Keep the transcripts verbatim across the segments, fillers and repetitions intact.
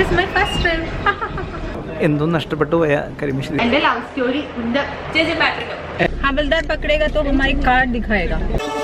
This is my first trip. എന്തോ നഷ്ടപ്പെട്ടു പോയ കരിമിഷി. एंड लव स्टोरी द जैसे बैटरी हवलदार पकड़ेगा तो हमारी कार्ड दिखाएगा.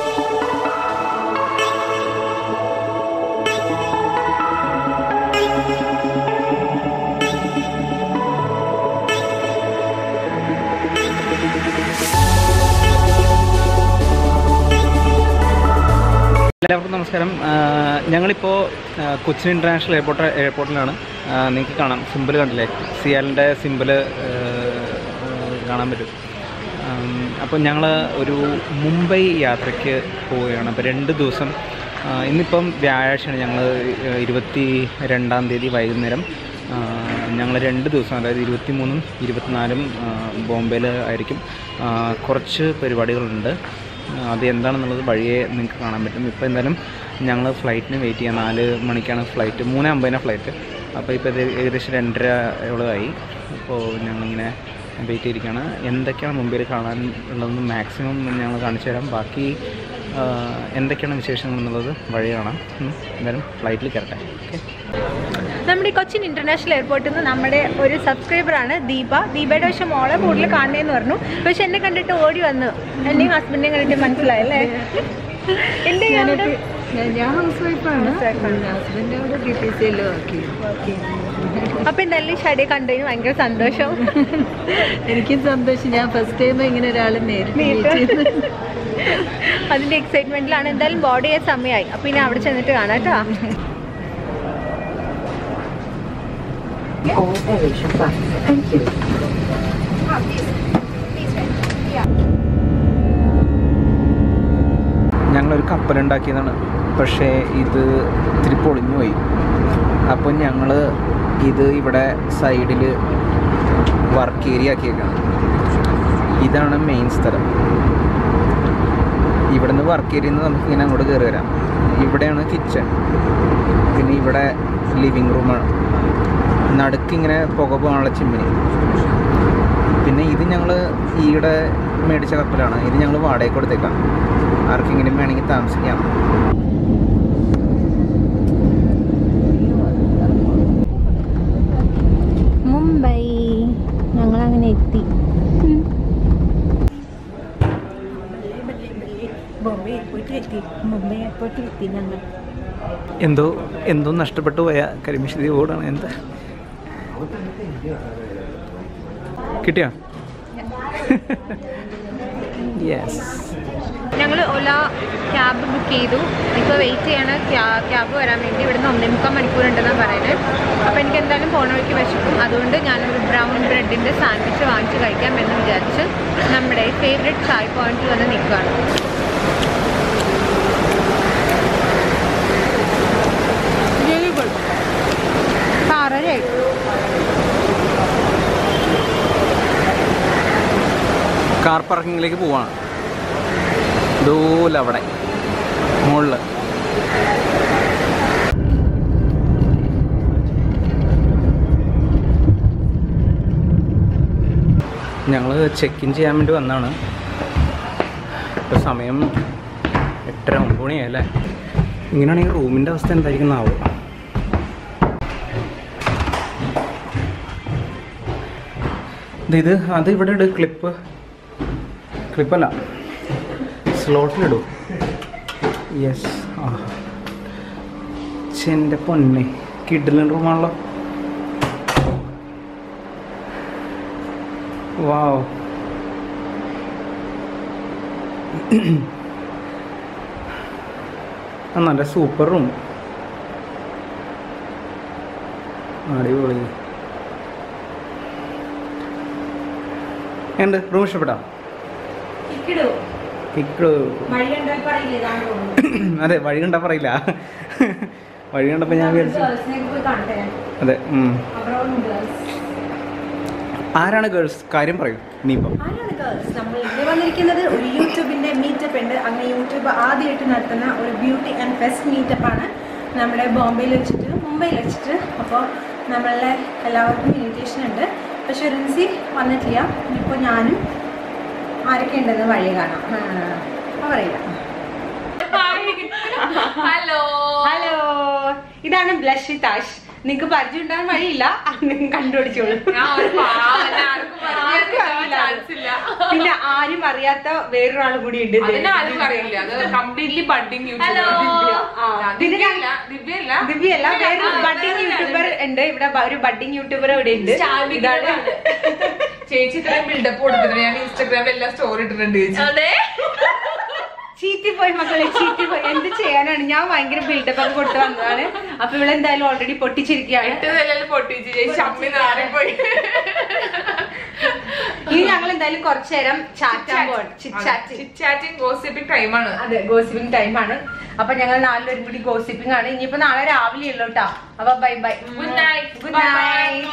എല്ലാവർക്കും നമസ്കാരം. ഞങ്ങളിപ്പോൾ കൊച്ചിൻ ഇൻ്റർനാഷണൽ എയർപോർട്ട് എയർപോർട്ടിലാണ്. നിങ്ങൾക്ക് കാണാം, സിമ്പിൾ കണ്ടില്ലേ, സിയാലിൻ്റെ സിമ്പിൾ കാണാൻ പറ്റും. അപ്പോൾ ഞങ്ങൾ ഒരു മുംബൈ യാത്രയ്ക്ക് പോവുകയാണ്. അപ്പോൾ രണ്ട് ദിവസം, ഇന്നിപ്പം വ്യാഴാഴ്ചയാണ്, ഞങ്ങൾ ഇരുപത്തി രണ്ടാം തീയതി വൈകുന്നേരം ഞങ്ങൾ രണ്ട് ദിവസം, അതായത് ഇരുപത്തി മൂന്നും ഇരുപത്തിനാലും ബോംബെയിൽ ആയിരിക്കും. കുറച്ച് പരിപാടികളുണ്ട്, അത് എന്താണെന്നുള്ളത് വഴിയെ നിങ്ങൾക്ക് കാണാൻ പറ്റും. ഇപ്പോൾ എന്തായാലും ഞങ്ങൾ ഫ്ലൈറ്റിന് വെയിറ്റ് ചെയ്യാം. നാല് മണിക്കാണ് ഫ്ലൈറ്റ്, മൂന്ന് അമ്പതിനാണ് ഫ്ലൈറ്റ്. അപ്പോൾ ഇപ്പോൾ ഇത് ഏകദേശം രണ്ടരയോളമായി. അപ്പോൾ ഞങ്ങളിങ്ങനെ വെയിറ്റ് ചെയ്തിരിക്കുകയാണ്. എന്തൊക്കെയാണ് മുംബൈയിൽ കാണാൻ ഉള്ളതെന്ന് മാക്സിമം ഞങ്ങൾ കാണിച്ചു തരാം. ബാക്കി എന്തൊക്കെയാണ് വിശേഷങ്ങൾ എന്നുള്ളത് വഴി കാണാം. എന്തായാലും ഫ്ലൈറ്റിൽ കയറട്ടെ. ഓക്കെ. നമ്മുടെ കൊച്ചിൻ ഇന്റർനാഷണൽ എയർപോർട്ടിൽ നിന്ന് നമ്മുടെ ഒരു സബ്സ്ക്രൈബറാണ് ദീപ. ദീപയുടെ പക്ഷെ മോളെ കൂടുതൽ കാണണേന്ന് പറഞ്ഞു. പക്ഷെ എന്നെ കണ്ടിട്ട് ഓടി വന്നു. എന്നെയും ഹസ്ബൻഡിനെയും കണ്ടിട്ട് മനസ്സിലായല്ലേ? എൻ്റെ ഞാൻ ഹൗസ് വൈഫാണ്. ഹസ്ബൻഡ് ഡി ടി സിയിൽ വർക്ക് ചെയ്യും. അപ്പം എന്തായാലും ഷഡയെ കണ്ടതിന് ഭയങ്കര സന്തോഷം. എനിക്കും സന്തോഷം. ഞാൻ ഫസ്റ്റ് ടൈം ഇങ്ങനെ ഒരാളെ നേരിട്ട് അതിൻ്റെ എക്സൈറ്റ്മെൻറ്റിലാണ്. എന്തായാലും ബോർഡ് ചെയ്യാൻ സമയമായി. അപ്പം ഇനി അവിടെ ചെന്നിട്ട് കാണാം കേട്ടോ. ഞങ്ങളൊരു കപ്പലുണ്ടാക്കിയതാണ്, പക്ഷേ ഇത് ഇത്തിരി പൊളിഞ്ഞു പോയി. അപ്പോൾ ഞങ്ങൾ ഇത് ഇവിടെ സൈഡിൽ വർക്ക് ഏരിയ ആക്കിയേക്കാണ്. ഇതാണ് മെയിൻ സ്ഥലം. ഇവിടെ നിന്ന് വർക്ക് ഏരിയയിൽ നിന്ന് നമുക്കിങ്ങനെ അങ്ങോട്ട് കയറി വരാം. ഇവിടെയാണ് കിച്ചൺ, പിന്നെ ഇവിടെ ലിവിങ് റൂമാണ്, നടുക്കിങ്ങനെ പുക പോകാനുള്ള ചിമ്മിനി. പിന്നെ ഇത് ഞങ്ങൾ ഈയിടെ മേടിച്ച കപ്പലാണ്. ഇത് ഞങ്ങൾ വാടകയ്ക്ക് കൊടുത്തേക്കാം, ആർക്കെങ്കിലും വേണമെങ്കിൽ താമസിക്കാം. മുംബൈ ഞങ്ങളങ്ങനെ എത്തി. ബോംബെ എയർപോർട്ടിൽ എത്തി. മുംബൈ എയർപോർട്ടിൽ എത്തി ഞങ്ങൾ. എന്തോ എന്തോ നഷ്ടപ്പെട്ടു പോയ കരിമിഷി ഓടാണ്. എന്താ കിട്ടിയോ? യെസ്. ഞങ്ങൾ ഓല ക്യാബ് ബുക്ക് ചെയ്തു. ഇപ്പോൾ വെയിറ്റ് ചെയ്യാണ് ക്യാബ് വരാൻ വേണ്ടി. ഇവിടുന്ന് ഒന്നേ മുക്കാൽ മണിക്കൂറുണ്ടെന്നാണ് പറയുന്നത്. അപ്പോൾ എനിക്ക് എന്തായാലും പോണ വഴിക്ക് വിശക്കും. അതുകൊണ്ട് ഞാനൊരു ബ്രൗൺ ബ്രെഡിൻ്റെ സാൻഡ്വിച്ച് വാങ്ങിച്ച് കഴിക്കാം എന്ന് വിചാരിച്ച് നമ്മുടെ ഫേവറേറ്റ് ചായ് പോയിന്റിൽ വന്ന് നിൽക്കുകയാണ്. ആറരയായി. കാർ പാർക്കിങ്ങിലേക്ക് പോവാണ്. ദൂല അവിടെ മുകളിൽ. ഞങ്ങൾ ചെക്ക് ഇൻ ചെയ്യാൻ വേണ്ടി വന്നതാണ്. ഇപ്പോൾ സമയം എട്ടര ഒമ്പത് മണിയായല്ലേ. ഇങ്ങനെയാണെങ്കിൽ റൂമിൻ്റെ അവസ്ഥ എന്തായിരിക്കുന്നാവും. ഇത് അത് ഇവിടെ ഇട്, ക്ലിപ്പ് ക്ലിപ്പല്ല, സ്ലോട്ടിലിടൂ. യെസ്. ആ എൻ്റെ പൊന്നെ, കിഡിലൻ റൂമാണല്ലോ. വാവ്. ആ നല്ല സൂപ്പർ റൂം, അടിപൊളി. ഉണ്ട് റൂം ഇഷ്ടപ്പെട്ടോ? അതെ, വഴി കണ്ടാ പറയില്ല. വഴി കണ്ടപ്പോൾ ഞാൻ വിചാരിച്ചു. അതെ. ആരാണ് ഗേൾസ്? കാര്യം പറയൂ ഇനിയിപ്പം. വന്നിരിക്കുന്നത് ഒരു യൂട്യൂബിന്റെ മീറ്റപ്പ് ഉണ്ട്. അങ്ങനെ യൂട്യൂബ് ആദ്യമായിട്ട് നടത്തുന്ന ഒരു ബ്യൂട്ടി ആൻഡ് ഫെസ്റ്റ് മീറ്റപ്പാണ് നമ്മുടെ ബോംബെയിൽ വെച്ചിട്ട്, മുംബൈയിൽ വെച്ചിട്ട്. അപ്പോൾ നമ്മളുടെ എല്ലാവർക്കും ഇൻവിറ്റേഷൻ ഉണ്ട്. പക്ഷെ റിൻസി വന്നിട്ടില്ല. ഇപ്പോൾ ഞാനും ആരൊക്കെ ഉണ്ടെന്ന് വഴി കാണാം. പറയില്ല. ഹലോ ഹലോ, ഇതാണ് ബ്ലഷ് താഷ്. നിങ്ങക്ക് പരിചയം ഉണ്ടാകാൻ വഴിയില്ല, കണ്ടുപിടിച്ചോളൂ. പിന്നെ ആരും അറിയാത്ത വേറൊരാളും കൂടി ഉണ്ട്. ദിവ്യല്ല, വേറൊരു ബഡ്ഡിങ് യൂട്യൂബർ ഉണ്ട് ഇവിടെ. ഒരു ബഡ്ഡിങ് യൂട്യൂബർ ഇവിടെ ഉണ്ട്. ചേച്ചി ഇത്രയും ബിൽഡപ്പ് കൊടുത്തിട്ടുണ്ട്. ഞാൻ ഇൻസ്റ്റാഗ്രാമിൽ എല്ലാം സ്റ്റോറി ഇട്ടിട്ടുണ്ട്. ചീറ്റിപ്പോയി മക്കളെ, ചീറ്റിപ്പോയി. എന്ത് ചെയ്യാനാണ്, ഞാൻ ഭയങ്കര ബിൽഡപ്പ് ഒക്കെ കൊടുത്ത് വന്നതാണ്. അപ്പൊ ഇവിടെ എന്തായാലും ഓൾറെഡി പൊട്ടിച്ചിരിക്കുകയാണ്. ഇനി ഞങ്ങൾ എന്തായാലും കുറച്ചു നേരം ഗോസിപ്പിംഗ് ടൈമാണ്. അതെ, ഗോസിപ്പിംഗ് ടൈമാണ്. അപ്പൊ ഞങ്ങൾ നാലുപേരും കൂടി ഗോസിപ്പിംഗ് ആണ്. ഇനിയിപ്പോ നാളെ രാവിലെ ഉള്ളൂ കേട്ടോ. അപ്പൊ bye bye, good night, good night,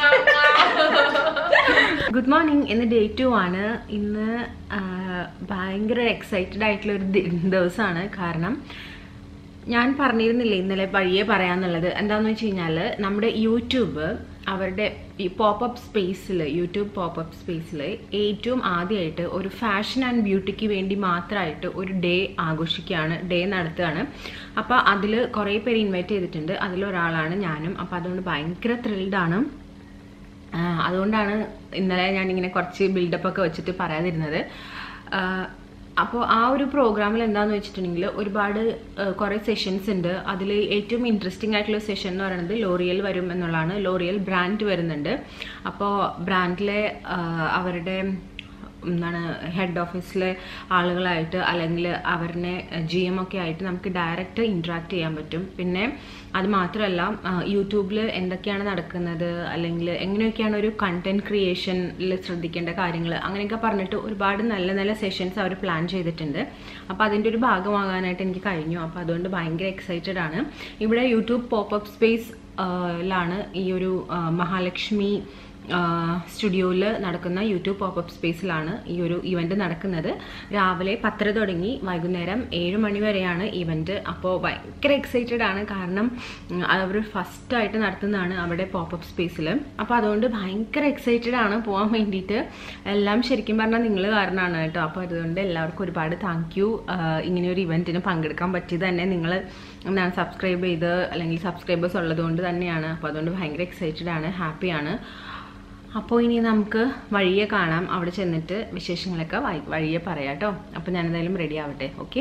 good morning. ഇന്ന് ഡേ ടു ആണ്. ഇന്ന് ഭയങ്കര എക്സൈറ്റഡ് ആയിട്ടുള്ള ഒരു ദിവസമാണ്. കാരണം ഞാൻ പറഞ്ഞിരുന്നില്ലേ ഇന്നലെ വഴിയെ പറയാന്നുള്ളത്. എന്താണെന്ന് വെച്ച് കഴിഞ്ഞാൽ നമ്മുടെ യൂട്യൂബ് അവരുടെ ഈ പോപ്പപ്പ് സ്പേസിൽ, യൂട്യൂബ് പോപ്പപ്പ് സ്പേസിൽ ഏറ്റവും ആദ്യമായിട്ട് ഒരു ഫാഷൻ ആൻഡ് ബ്യൂട്ടിക്ക് വേണ്ടി മാത്രമായിട്ട് ഒരു ഡേ ആഘോഷിക്കുകയാണ്, ഡേ നടത്തുകയാണ്. അപ്പോൾ അതിൽ കുറേ പേര് ഇൻവൈറ്റ് ചെയ്തിട്ടുണ്ട്. അതിലൊരാളാണ് ഞാനും. അപ്പോൾ അതുകൊണ്ട് ഭയങ്കര ത്രിൽഡാണ്. അതുകൊണ്ടാണ് ഇന്നലെ ഞാനിങ്ങനെ കുറച്ച് ബിൽഡപ്പൊക്കെ വെച്ചിട്ട് പറയാതിരുന്നത്. അപ്പോൾ ആ ഒരു പ്രോഗ്രാമിൽ എന്താണെന്ന് വെച്ചിട്ടുണ്ടെങ്കിൽ ഒരുപാട് കുറേ സെഷൻസ് ഉണ്ട്. അതിൽ ഏറ്റവും ഇൻട്രസ്റ്റിംഗ് ആയിട്ടുള്ള സെഷൻ എന്ന് പറയുന്നത് ലോറിയൽ വരും എന്നുള്ളതാണ്. ലോറിയൽ ബ്രാൻഡ് വരുന്നുണ്ട്. അപ്പോൾ ബ്രാൻഡിലെ അവരുടെ എന്താണ് ഹെഡ് ഓഫീസിലെ ആളുകളായിട്ട് അല്ലെങ്കിൽ അവരുടെ ജി എം ഒക്കെ ആയിട്ട് നമുക്ക് ഡയറക്റ്റ് ഇൻട്രാക്ട് ചെയ്യാൻ പറ്റും. പിന്നെ അത് മാത്രമല്ല യൂട്യൂബിൽ എന്തൊക്കെയാണ് നടക്കുന്നത് അല്ലെങ്കിൽ എങ്ങനെയൊക്കെയാണ് ഒരു കണ്ടന്റ് ക്രിയേഷനിൽ ശ്രദ്ധിക്കേണ്ട കാര്യങ്ങൾ അങ്ങനെയൊക്കെ പറഞ്ഞിട്ട് ഒരുപാട് നല്ല നല്ല സെഷൻസ് അവർ പ്ലാൻ ചെയ്തിട്ടുണ്ട്. അപ്പോൾ അതിൻ്റെ ഒരു ഭാഗമാകാനായിട്ട് എനിക്ക് കഴിഞ്ഞു. അപ്പോൾ അതുകൊണ്ട് ഭയങ്കര എക്സൈറ്റഡ് ആണ്. ഇവിടെ യൂട്യൂബ് പോപ്പപ്പ് സ്പേസ് ലാണ് ഈ ഒരു മഹാലക്ഷ്മി സ്റ്റുഡിയോയിൽ നടക്കുന്ന യൂട്യൂബ് പോപ്പപ്പ് സ്പേസിലാണ് ഈ ഒരു ഇവന്റ് നടക്കുന്നത്. രാവിലെ പത്തര തുടങ്ങി വൈകുന്നേരം ഏഴ് മണി വരെയാണ് ഇവന്റ്. അപ്പോൾ ഭയങ്കര എക്സൈറ്റഡ് ആണ്. കാരണം അവർ ഫസ്റ്റായിട്ട് നടത്തുന്നതാണ് അവിടെ പോപ്പപ്പ് സ്പേസിൽ. അപ്പോൾ അതുകൊണ്ട് ഭയങ്കര എക്സൈറ്റഡ് ആണ് പോകാൻ വേണ്ടിയിട്ട്. എല്ലാം ശരിക്കും പറഞ്ഞാൽ നിങ്ങൾ കാരണമാണ് കേട്ടോ. അപ്പോൾ അതുകൊണ്ട് എല്ലാവർക്കും ഒരുപാട് താങ്ക് യു. ഇങ്ങനെ ഒരു ഇവന്റിന് പങ്കെടുക്കാൻ പറ്റിയത് തന്നെ നിങ്ങൾ എന്താണ് സബ്സ്ക്രൈബ് ചെയ്ത് അല്ലെങ്കിൽ സബ്സ്ക്രൈബേഴ്സ് ഉള്ളതുകൊണ്ട് തന്നെയാണ്. അപ്പോൾ അതുകൊണ്ട് ഭയങ്കര എക്സൈറ്റഡ് ആണ്, ഹാപ്പിയാണ്. അപ്പോൾ ഇനി നമുക്ക് വഴിയെ കാണാം. അവിടെ ചെന്നിട്ട് വിശേഷങ്ങളൊക്കെ വഴിയെ പറയാം കേട്ടോ. അപ്പോൾ ഞാൻ എന്തായാലും റെഡി ആവട്ടെ. Okay,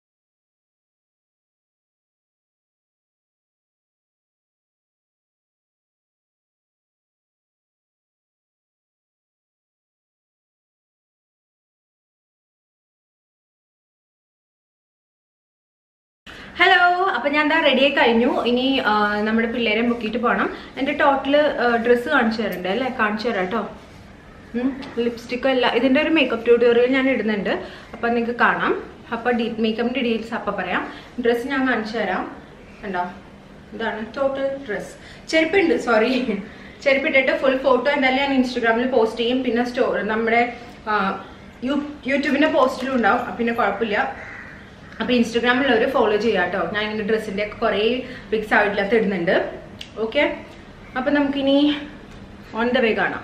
hello. അപ്പം ഞാൻ എന്താ റെഡിയായി കഴിഞ്ഞു. ഇനി നമ്മുടെ പിള്ളേരെ ബുക്കിയിട്ട് പോകണം. എൻ്റെ ടോട്ടല് ഡ്രസ്സ് കാണിച്ചു തരണ്ടേ അല്ലേ? കാണിച്ചു തരാം കേട്ടോ. ലിപ്സ്റ്റിക്കും എല്ലാം ഇതിൻ്റെ ഒരു മേക്കപ്പ് ട്യൂട്ടോറിയൽ ഞാൻ ഇടുന്നുണ്ട്. അപ്പം നിങ്ങൾക്ക് കാണാം. അപ്പം ഡീ മേക്കപ്പിൻ്റെ ഡീറ്റെയിൽസ് അപ്പം പറയാം. ഡ്രസ്സ് ഞാൻ കാണിച്ചു തരാം. കണ്ടോ, ഇതാണ് ടോട്ടൽ ഡ്രസ്സ്. ചെരുപ്പുണ്ട്, സോറി, ചെരുപ്പിട്ടിട്ട് ഫുൾ ഫോട്ടോ എന്തായാലും ഞാൻ ഇൻസ്റ്റഗ്രാമിൽ പോസ്റ്റ് ചെയ്യും. പിന്നെ സ്റ്റോ നമ്മുടെ യൂട്യൂബിൻ്റെ പോസ്റ്റിലും ഉണ്ടാവും. പിന്നെ കുഴപ്പമില്ല. അപ്പോൾ ഇൻസ്റ്റഗ്രാമിൽ ഒരു ഫോളോ ചെയ്യാം കേട്ടോ. ഞാൻ ഇങ്ങനെ ഡ്രസ്സിൻ്റെ ഒക്കെ കുറേ പിക്സ് ആയിട്ടില്ലാത്ത ഇടുന്നുണ്ട്. ഓക്കെ, അപ്പം നമുക്കിനി ഓൺ ദ വേ കാണാം.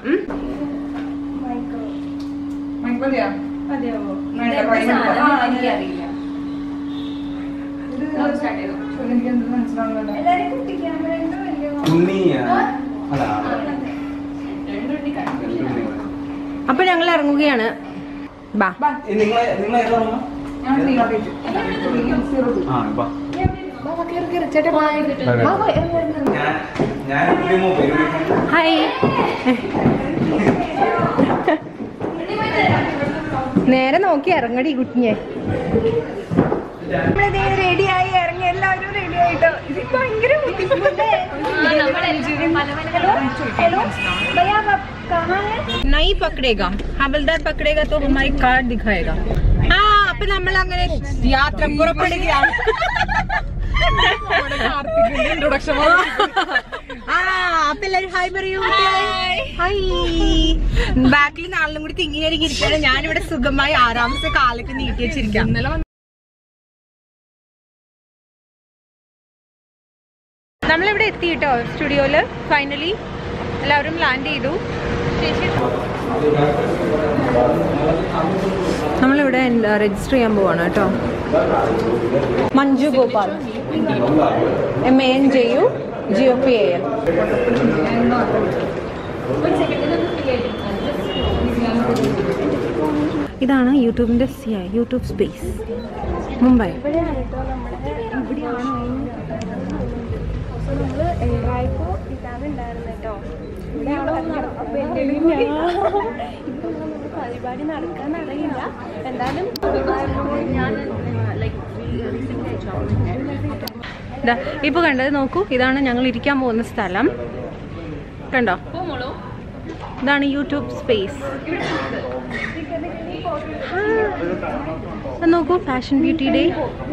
അപ്പൊ ഞങ്ങൾ ഇറങ്ങുകയാണ്. ബാ, ഹായ്. നേരെ നോക്കി ഇറങ്ങടി കുട്ടിയെ. റെഡിയായി ഇറങ്ങി, എല്ലാവരും റെഡി ആയിട്ടോ. ഇത് ഭയങ്കര ബുദ്ധിമുട്ടേ. नहीं पकड़ेगा, हवलदार पकड़ेगा तो हमारी कार्ड दिखाएगा. हाँ, അപ്പൊ നമ്മൾ അങ്ങനെ യാത്ര പുറപ്പെടുകയാണ്. ഇൻട്രൊഡക്ഷൻ. ആ അപ്പൊ എല്ലാരും ഹായ് പറയൂ. ഹായ്. ബാക്കിൽ നാളിലും കൂടി തിങ്ങിയിരിക്കും ഇരിക്കുകയാണ്. ഞാനിവിടെ സുഖമായി ആറാമത്തെ കാലൊക്കെ നീട്ടി വെച്ചിരിക്കാം. നമ്മളിവിടെ എത്തി കേട്ടോ സ്റ്റുഡിയോയില്. ഫൈനലി എല്ലാവരും ലാൻഡ് ചെയ്തു. നമ്മളിവിടെ രജിസ്റ്റർ ചെയ്യാൻ പോവാണ് കേട്ടോ. Manju Gopal, M A N J U G O P A L. ഇതാണ് യൂട്യൂബിൻ്റെ സി ഐ യൂട്യൂബ് സ്പേസ് മുംബൈ. പരിപാടി നടക്കാനറിയില്ല. എന്തായാലും ഞാൻ ഇപ്പൊ കണ്ടത് നോക്കൂ, ഇതാണ് ഞങ്ങൾ ഇരിക്കാൻ പോകുന്ന സ്ഥലം. കണ്ടോ, ഇതാണ് യൂട്യൂബ് സ്പേസ്. നോക്കൂ, ഫാഷൻ ബ്യൂട്ടി ഡേ.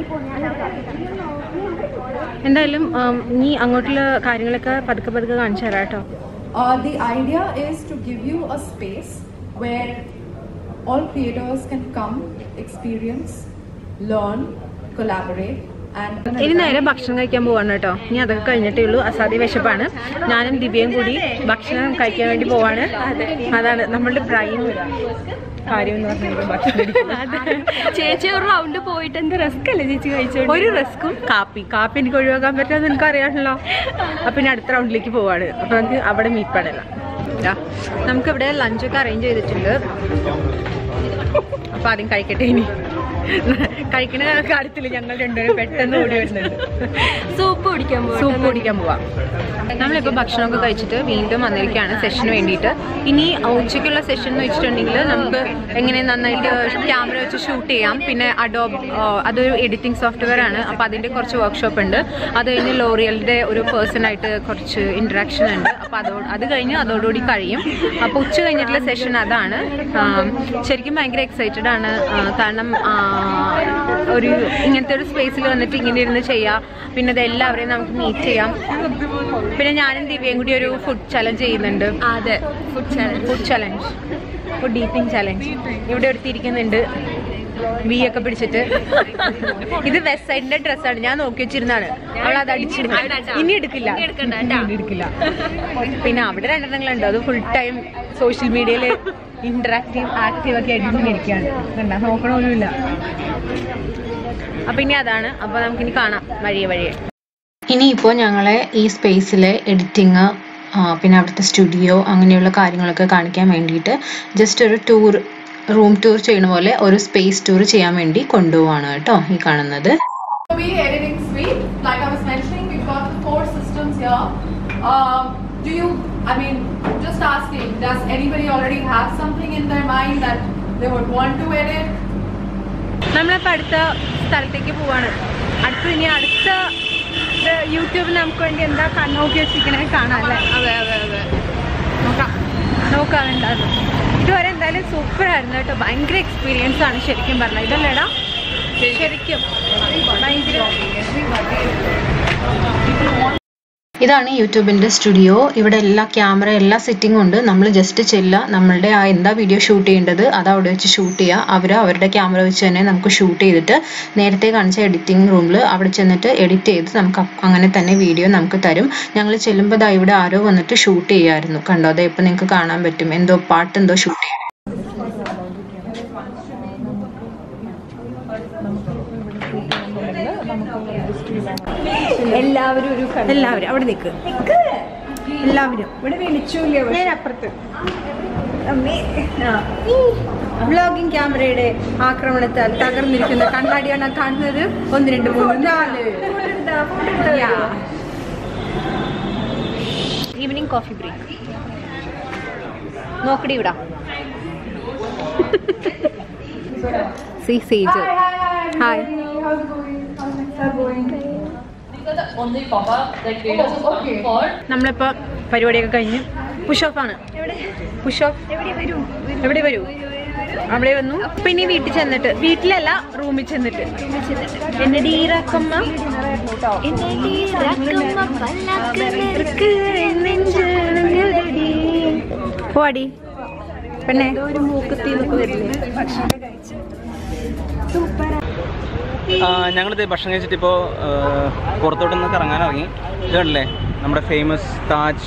എന്തായാലും നീ അങ്ങോട്ടുള്ള കാര്യങ്ങളൊക്കെ പതുക്കെ പതുക്കെ കാണിച്ചു തരാം കേട്ടോ. The idea is to give you a space where all creators can come, experience, learn, collaborate. ഇനി നേരെ ഭക്ഷണം കഴിക്കാൻ പോവാണ് കേട്ടോ. ഇനി അതൊക്കെ കഴിഞ്ഞിട്ടേ ഉള്ളൂ. അസാധ്യ വിശപ്പാണ്. ഞാനും ദിവ്യയും കൂടി ഭക്ഷണം കഴിക്കാൻ വേണ്ടി പോവാണ്. അതാണ് നമ്മളുടെ പ്രൈം കാര്യം എന്ന് പറഞ്ഞാൽ ഭക്ഷണം. ചേച്ചി ഒരു റൗണ്ട് പോയിട്ട് എന്ത് റിസ്ക് അല്ലേ ചേച്ചി കഴിച്ചോ? ഒരു റിസ്ക്കും കാപ്പി കാപ്പി എനിക്ക് ഒഴിവാക്കാൻ പറ്റാമെന്ന് എനിക്ക് അറിയാമല്ലോ. അപ്പം പിന്നെ അടുത്ത റൗണ്ടിലേക്ക് പോവാണ്. അപ്പം നമുക്ക് അവിടെ മീറ്റ് പാടില്ല. നമുക്കിവിടെ ലഞ്ചൊക്കെ അറേഞ്ച് ചെയ്തിട്ടുണ്ട്. അപ്പം ആദ്യം കഴിക്കട്ടെ. ഇനി കഴിക്കണ കാര്യത്തില് ഞങ്ങൾ രണ്ടുപേരും പെട്ടെന്ന് ഓടി വരുന്നുണ്ട്. സൂപ്പ് കുടിക്കാൻ പോവാം സൂപ്പ് കുടിക്കാൻ പോവാം. നമ്മളിപ്പോൾ ഭക്ഷണമൊക്കെ കഴിച്ചിട്ട് വീണ്ടും വന്നിരിക്കുകയാണ് സെഷന് വേണ്ടിയിട്ട്. ഇനി ഉച്ചയ്ക്കുള്ള സെഷൻ എന്ന് വെച്ചിട്ടുണ്ടെങ്കിൽ നമുക്ക് എങ്ങനെ നന്നായിട്ട് ക്യാമറ വെച്ച് ഷൂട്ട് ചെയ്യാം. പിന്നെ അഡോബ് അതൊരു എഡിറ്റിംഗ് സോഫ്റ്റ്വെയർ ആണ്. അപ്പോൾ അതിൻ്റെ കുറച്ച് വർക്ക്ഷോപ്പ് ഉണ്ട്. അത് കഴിഞ്ഞ് ലോറിയലിൻ്റെ ഒരു പേഴ്സണായിട്ട് കുറച്ച് ഇൻട്രാക്ഷൻ ഉണ്ട്. അപ്പോൾ അതോട് അത് കഴിഞ്ഞ് അതോടുകൂടി കഴിയും. അപ്പോൾ ഉച്ച കഴിഞ്ഞിട്ടുള്ള സെഷൻ അതാണ്. ശരിക്കും ഭയങ്കര എക്സൈറ്റഡ് ആണ്. കാരണം ഒരു ഇങ്ങനത്തെ ഒരു സ്പേസിൽ വന്നിട്ട് ഇങ്ങനെ ഇരുന്ന് ചെയ്യാം. പിന്നെ അത് എല്ലാവരെയും നമുക്ക് മീറ്റ് ചെയ്യാം. പിന്നെ ഞാനും ദിവ്യയും കൂടി ഒരു ഫുഡ് ചലഞ്ച് ചെയ്യുന്നുണ്ട്. അതെ, food challenge food challenge food eating challenge ഇവിടെ എടുത്തിരിക്കുന്നുണ്ട്. വി ഒക്കെ പിടിച്ചിട്ട്. ഇത് വെസ്റ്റ് സൈഡിന്റെ ഡ്രസ്സാണ്. ഞാൻ നോക്കി വെച്ചിരുന്നാണ്. അവൾ അത് അടിച്ചിരുന്നു. ഇനി എടുക്കില്ല എടുക്കില്ല പിന്നെ അവിടെ രണ്ടെണ്ണങ്ങളുണ്ട്. അത് ഫുൾ ടൈം സോഷ്യൽ മീഡിയയിൽ ഇന്ററാക്റ്റീവ് ആക്റ്റീവ് ഒക്കെ ആയിട്ട് ഇരിക്കുകയാണ്. കണ്ടാ നോക്കണമൊന്നുമില്ല. അപ്പൊ ഇനി അതാണ്. അപ്പൊ നമുക്കിനി കാണാം വഴിയെ വഴിയെ. ഇനിയിപ്പോൾ ഞങ്ങളെ ഈ സ്പേസിലെ എഡിറ്റിങ് പിന്നെ അവിടുത്തെ സ്റ്റുഡിയോ അങ്ങനെയുള്ള കാര്യങ്ങളൊക്കെ കാണിക്കാൻ വേണ്ടിയിട്ട് ജസ്റ്റ് ഒരു ടൂർ റൂം ടൂർ ചെയ്യുന്ന പോലെ ഒരു സ്പേസ് ടൂർ ചെയ്യാൻ വേണ്ടി കൊണ്ടുപോവാണ് കേട്ടോ ഈ കാണുന്നത്. Editing suite, like I was mentioning, we've got the core systems here. Um, do you, I mean, just asking, does anybody already have something in their mind that they would want to edit? നമ്മളിപ്പോൾ അടുത്ത സ്ഥലത്തേക്ക് പോവാണ്. അടുത്ത് ഇനി അടുത്ത യൂട്യൂബിൽ നമുക്ക് വേണ്ടി എന്താ കണ്ണോക്കി വെച്ചിരിക്കണേ കാണാം അല്ലേ? അതെ അതെ അതെ നോക്കാം നോക്കാം എന്തായാലും. ഇതുവരെ എന്തായാലും സൂപ്പറായിരുന്നു കേട്ടോ. ഭയങ്കര എക്സ്പീരിയൻസ് ആണ് ശരിക്കും പറഞ്ഞാൽ. ഇതല്ലേടാ ശരിക്കും ഭയങ്കര. ഇതാണ് യൂട്യൂബിൻ്റെ സ്റ്റുഡിയോ. ഇവിടെ എല്ലാ ക്യാമറ എല്ലാ സെറ്റിങ്ങും ഉണ്ട്. നമ്മൾ ജസ്റ്റ് ചെല്ലുക, നമ്മളുടെ ആ എന്താ വീഡിയോ ഷൂട്ട് ചെയ്യേണ്ടത് അത് അവിടെ വെച്ച് ഷൂട്ട് ചെയ്യുക. അവർ അവരുടെ ക്യാമറ വെച്ച് തന്നെ നമുക്ക് ഷൂട്ട് ചെയ്തിട്ട് നേരത്തെ കാണിച്ച എഡിറ്റിംഗ് റൂമിൽ അവിടെ ചെന്നിട്ട് എഡിറ്റ് ചെയ്ത് നമുക്ക് അങ്ങനെ തന്നെ വീഡിയോ നമുക്ക് തരും. ഞങ്ങൾ ചെല്ലുമ്പോൾ ദാ ഇവിടെ ആരോ വന്നിട്ട് ഷൂട്ട് ചെയ്യായിരുന്നു. കണ്ടോ, അതെ ഇപ്പം നിങ്ങൾക്ക് കാണാൻ പറ്റും. എന്തോ പാട്ട് എന്തോ ഷൂട്ട് ചെയ്യും. എല്ലാവരും ഒരു എല്ലാവരും അവിടെ നിൽക്ക്. എല്ലാവരും ഇവിടെ വിളിച്ചില്ല. അപ്പുറത്ത് വ്ലോഗിംഗ് ക്യാമറയുടെ ആക്രമണത്താൽ തകർന്നിരിക്കുന്ന കണ്ണാടിയാണ് കാണുന്നത്. ഒന്ന് രണ്ട് മൂന്ന് നാല്. Evening coffee break. നോക്കടി ഇവിടെ. സി സേജ് ഹായ്. നമ്മളിപ്പോ പരിപാടിയൊക്കെ കഴിഞ്ഞ് പുഷ് ഓഫ് ആണ്. പുഷ് ഓഫ് എവിടെ വരൂ അവിടെ വന്നു. പിന്നെ വീട്ടിൽ ചെന്നിട്ട്, വീട്ടിലല്ല റൂമിൽ ചെന്നിട്ട് എന്നെ ഡീറക്കമ്മ പോടി പെണ്ണെ ഒരു മൂക്കത്തി ഭക്ഷണം കഴിച്ചു. ഞങ്ങളിത് ഭക്ഷണം കഴിച്ചിട്ട് ഇപ്പോൾ പുറത്തോട്ടൊന്ന് കറങ്ങാൻ ഇറങ്ങി. ഇതല്ലേ നമ്മുടെ ഫേമസ് താജ്.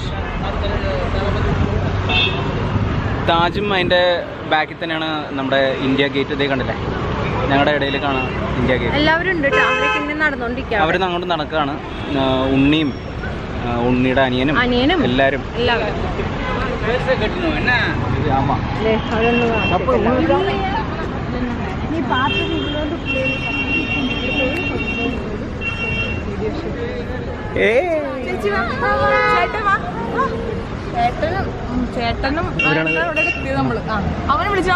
താജും അതിൻ്റെ ബാക്കിൽ തന്നെയാണ് നമ്മുടെ ഇന്ത്യ ഗേറ്റ്. ഇതേ കണ്ടില്ലേ, ഞങ്ങളുടെ ഇടയിൽ കാണാം ഇന്ത്യ ഗേറ്റ്. എല്ലാവരും ഉണ്ട്. അവരൊക്കെ ഇങ്ങനെ നടന്നുകൊണ്ടിരിക്കുക. അവർ അങ്ങോട്ട് നടക്കുകയാണ്. ഉണ്ണിയും ഉണ്ണിയുടെ അനിയനും അനിയനും എല്ലാവരും. എല്ലാവരും ചേട്ടനും ചേട്ടനും നമ്മള് അവനെ വിളിച്ചാൽ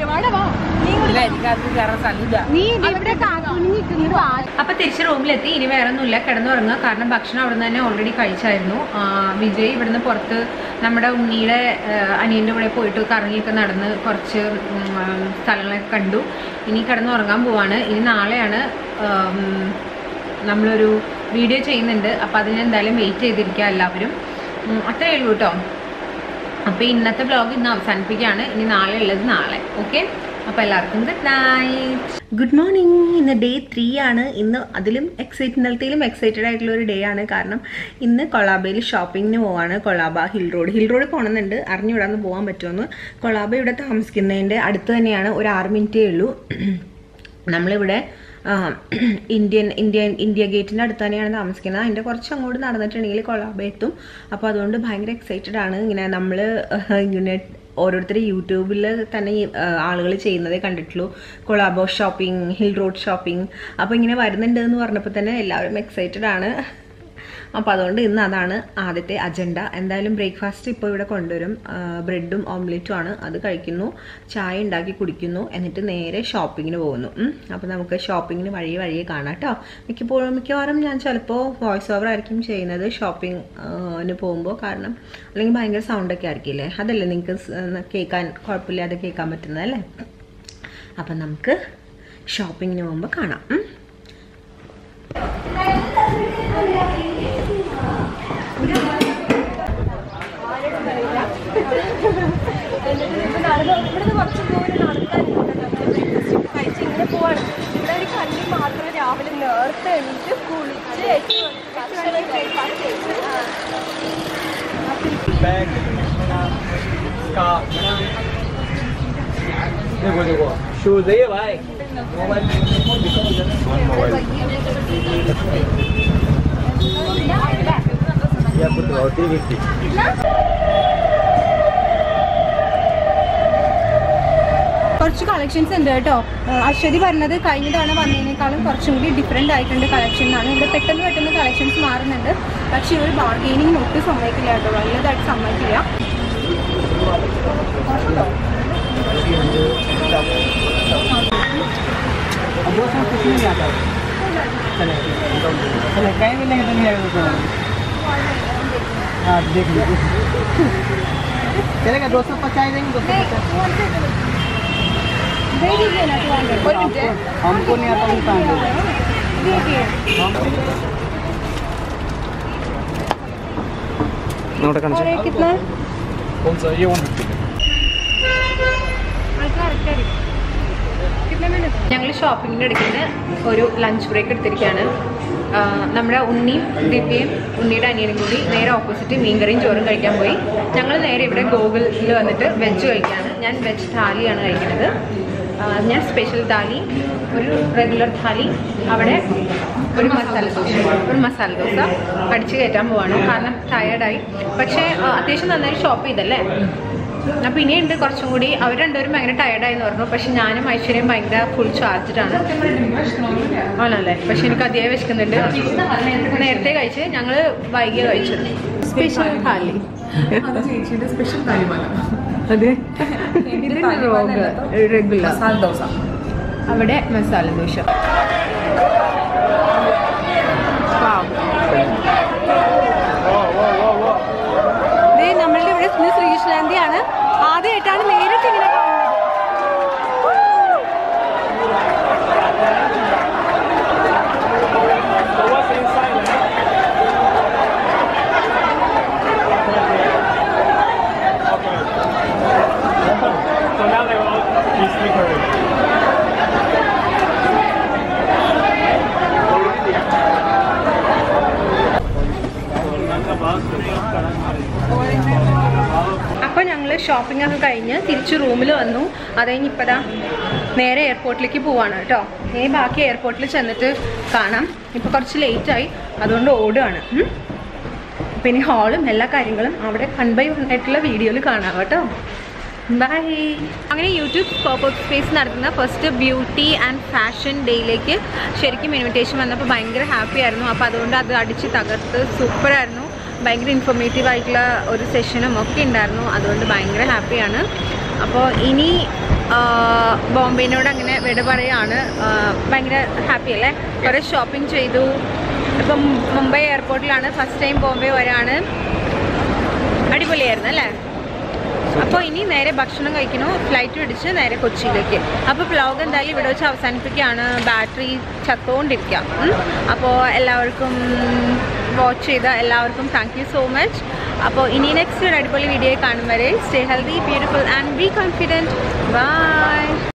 അപ്പൊ തിരിച്ച് റൂമിലെത്തി. ഇനി വേറെ ഒന്നുമില്ല, കിടന്നുറങ്ങുക. കാരണം ഭക്ഷണം അവിടെ നിന്ന് തന്നെ ഓൾറെഡി കഴിച്ചായിരുന്നു. വിജയ് ഇവിടുന്ന് പുറത്ത് നമ്മുടെ ഉണ്ണിയുടെ അനിയൻ്റെ കൂടെ പോയിട്ട് കറങ്ങിയൊക്കെ നടന്ന് കുറച്ച് സ്ഥലങ്ങളൊക്കെ കണ്ടു. ഇനി കിടന്നുറങ്ങാൻ പോവാണ്. ഇനി നാളെയാണ് നമ്മളൊരു വീഡിയോ ചെയ്യുന്നുണ്ട്. അപ്പോൾ അതിന് എന്തായാലും വെയിറ്റ് ചെയ്തിരിക്കുക എല്ലാവരും. അത്രയേ ഉള്ളൂ കേട്ടോ. അപ്പോൾ ഇന്നത്തെ വ്ലോഗ് ഇന്ന് അവസാനിപ്പിക്കുകയാണ്. ഇനി നാളെ ഉള്ളത് നാളെ. ഓക്കെ, അപ്പോൾ എല്ലാവർക്കും ഗുഡ് നൈറ്റ്, ഗുഡ് മോർണിംഗ്. ഇന്ന് ഡേ ത്രീ ആണ്. ഇന്ന് അതിലും എക്സൈറ്റ് ഇന്നലത്തേലും എക്സൈറ്റഡ് ആയിട്ടുള്ള ഒരു ഡേ ആണ്. കാരണം ഇന്ന് കൊളാബയിൽ ഷോപ്പിങ്ങിന് പോവാണ്. Colaba hill road hill road പോകണമെന്നുണ്ട്. അറിഞ്ഞുവിടാന്ന് പോകാൻ പറ്റുമെന്ന്. കൊളാബ ഇവിടെ താമസിക്കുന്നതിൻ്റെ അടുത്ത് തന്നെയാണ്. ഒരു ആറ് മിനിറ്റേ ഉള്ളൂ. നമ്മളിവിടെ ഇന്ത്യൻ ഇന്ത്യ ഇന്ത്യ ഗേറ്റിൻ്റെ അടുത്ത് തന്നെയാണ് താമസിക്കുന്നത്. അതിൻ്റെ കുറച്ച് അങ്ങോട്ട് നടന്നിട്ടുണ്ടെങ്കിൽ കൊളാബ എത്തും. അപ്പോൾ അതുകൊണ്ട് ഭയങ്കര എക്സൈറ്റഡ് ആണ്. ഇങ്ങനെ നമ്മൾ ഇങ്ങനെ ഓരോരുത്തർ യൂട്യൂബിൽ തന്നെ ആളുകൾ ചെയ്യുന്നതേ കണ്ടിട്ടുള്ളൂ. Colaba shopping, hill road shopping. അപ്പോൾ ഇങ്ങനെ വരുന്നുണ്ട് എന്ന് പറഞ്ഞപ്പോൾ തന്നെ എല്ലാവരും എക്സൈറ്റഡ് ആണ്. അപ്പോൾ അതുകൊണ്ട് ഇന്ന് അതാണ് ആദ്യത്തെ അജണ്ട. എന്തായാലും ബ്രേക്ക്ഫാസ്റ്റ് ഇപ്പോൾ ഇവിടെ കൊണ്ടുവരും. ബ്രെഡും ഓംലെറ്റും ആണ്. അത് കഴിക്കുന്നു, ചായ ഉണ്ടാക്കി കുടിക്കുന്നു, എന്നിട്ട് നേരെ ഷോപ്പിങ്ങിന് പോകുന്നു. അപ്പോൾ നമുക്ക് ഷോപ്പിങ്ങിന് വഴിയെ വഴിയെ കാണാം കേട്ടോ. മിക്കപ്പോഴും മിക്കവാറും ഞാൻ ചിലപ്പോൾ വോയിസ് ഓവർ ആയിരിക്കും ചെയ്യുന്നത് ഷോപ്പിങ്ങിന് പോകുമ്പോൾ. കാരണം അല്ലെങ്കിൽ ഭയങ്കര സൗണ്ടൊക്കെ ആയിരിക്കില്ലേ, അതല്ലേ നിങ്ങൾക്ക് കേൾക്കാൻ കുഴപ്പമില്ലാതെ കേൾക്കാൻ പറ്റുന്നതല്ലേ. അപ്പം നമുക്ക് ഷോപ്പിങ്ങിന് പോകുമ്പോൾ കാണാം. ഇവിടുന്ന് കുറച്ച് ദൂരം നടക്കാനുണ്ട്. കഴിച്ച് ഇങ്ങനെ പോവാണ്. ഇവിടെ ഒരു കണ്ണി മാത്രം രാവിലെ നേരത്തെ എണീറ്റ് കുളിച്ച് കുറച്ച് കളക്ഷൻസ് ഉണ്ട് കേട്ടോ. അശ്വതി പറഞ്ഞത് കഴിഞ്ഞ തവണ വന്നതിനേക്കാളും കുറച്ചും കൂടി ഡിഫറെൻ്റ് ആയിട്ടുണ്ട് കളക്ഷൻ എന്നാണ്. ഇവിടെ പെട്ടെന്ന് പെട്ടെന്ന് കളക്ഷൻസ് മാറുന്നുണ്ട്. പക്ഷേ ഇവർ ബാർഗെയിനിങ് ഒട്ടും സമ്മതിക്കില്ല കേട്ടോ, വലുതായിട്ട് സമ്മതിക്കില്ല. चलेगा दो सौ पचास देंगे दो सौ पचास हमको नहीं आता हूँ कितना कौन सा ये वन फिफ्टी ഞങ്ങൾ ഷോപ്പിങ്ങിൻ്റെ ഇടയ്ക്ക് ഒരു ലഞ്ച് ബ്രേക്ക് എടുത്തിരിക്കുകയാണ്. നമ്മുടെ ഉണ്ണിയും ദിവ്യയും ഉണ്ണിയുടെ അനിയനും കൂടി നേരെ ഓപ്പോസിറ്റ് മീൻകറിയും ചോറും കഴിക്കാൻ പോയി. ഞങ്ങൾ നേരെ ഇവിടെ ഗോകുലിൽ വന്നിട്ട് വെജ് കഴിക്കുകയാണ്. ഞാൻ വെജ് താലിയാണ് കഴിക്കുന്നത്. ഞാൻ സ്പെഷ്യൽ താലി, ഒരു റെഗുലർ താലി, അവിടെ ഒരു മസാല ദോശ ഒരു മസാല ദോശ അടിച്ച് കയറ്റാൻ പോവാണ്. കാരണം ടയേർഡായി. പക്ഷേ അത്യാവശ്യം നന്നായി ഷോപ്പ് ചെയ്തല്ലേ. അപ്പോൾ ഇനിയുണ്ട് കുറച്ചും കൂടി. അവർ രണ്ടുപേരും ഭയങ്കര ടയർഡായെന്ന് പറഞ്ഞു. പക്ഷെ ഞാനും ഐശ്വര്യയും ഭയങ്കര ഫുൾ ചാർജ്ഡാണ് ആണല്ലേ. പക്ഷെ എനിക്ക് അതിയായി വിശക്കുന്നുണ്ട്. നേരത്തെ കഴിച്ച് ഞങ്ങൾ വൈകിയ കഴിച്ചത് സ്പെഷ്യൽ താലി. അതെ, റെഗുലർ മസാല ദോശ, അവിടെ മസാല ദോശ. നമ്മളുടെ ഇവിടെ ശ്രീകൃഷ്ണാന്തിയാണ്. ആദ്യമായിട്ടാണ് നേരിട്ട് ഇങ്ങനെ കാണുന്നത്. അപ്പോൾ ഞങ്ങൾ ഷോപ്പിംഗ് ഒക്കെ കഴിഞ്ഞ് തിരിച്ച് റൂമിൽ വന്നു. അത് കഴിഞ്ഞ് ഇപ്പോൾ ദാ നേരെ എയർപോർട്ടിലേക്ക് പോവാണ് കേട്ടോ. ഇനി ബാക്കി എയർപോർട്ടിൽ ചെന്നിട്ട് കാണാം. ഇപ്പോൾ കുറച്ച് ലേറ്റായി, അതുകൊണ്ട് ഓടുകയാണ്. അപ്പോൾ ഇനി ഹാളും എല്ലാ കാര്യങ്ങളും അവിടെ വൺ ബൈ വൺ ആയിട്ടുള്ള വീഡിയോയിൽ കാണാം കേട്ടോ. ബൈ. അങ്ങനെ യൂട്യൂബ് പോപ്പ് സ്പേസ് നടത്തുന്ന ഫസ്റ്റ് ബ്യൂട്ടി ആൻഡ് ഫാഷൻ ഡേയിലേക്ക് ശരിക്കും ഇൻവിറ്റേഷൻ വന്നപ്പോൾ ഭയങ്കര ഹാപ്പി ആയിരുന്നു. അപ്പോൾ അതുകൊണ്ട് അത് അടിച്ച് തകർത്ത് സൂപ്പറായിരുന്നു. ഭയങ്കര ഇൻഫോർമേറ്റീവ് ആയിട്ടുള്ള ഒരു സെഷനും ഒക്കെ ഉണ്ടായിരുന്നു. അതുകൊണ്ട് ഭയങ്കര ഹാപ്പിയാണ്. അപ്പോൾ ഇനി ബോംബെനോട് അങ്ങനെ വിട പറയാണ്. ഭയങ്കര ഹാപ്പി അല്ലേ. കുറേ ഷോപ്പിംഗ് ചെയ്തു. ഇപ്പം മുംബൈ എയർപോർട്ടിലാണ് ഫസ്റ്റ് ടൈം ബോംബെ വരാണ്. അടിപൊളിയായിരുന്നു അല്ലേ. അപ്പോൾ ഇനി നേരെ ഭക്ഷണം കഴിക്കണു, ഫ്ലൈറ്റ് പിടിച്ച് നേരെ കൊച്ചിയിലേക്ക്. അപ്പോൾ വ്ലോഗ് എന്തായാലും ഇവിടെ വെച്ച് അവസാനിപ്പിക്കുകയാണ്. ബാറ്ററി ചത്തുകൊണ്ടിരിക്കാം. അപ്പോൾ എല്ലാവർക്കും വാച്ച് ചെയ്ത എല്ലാവർക്കും താങ്ക് യു സോ മച്ച്. അപ്പോൾ ഇനി നെക്സ്റ്റ് ഒരു അടിപൊളി വീഡിയോ കാണും വരെ stay healthy, beautiful and be confident. By.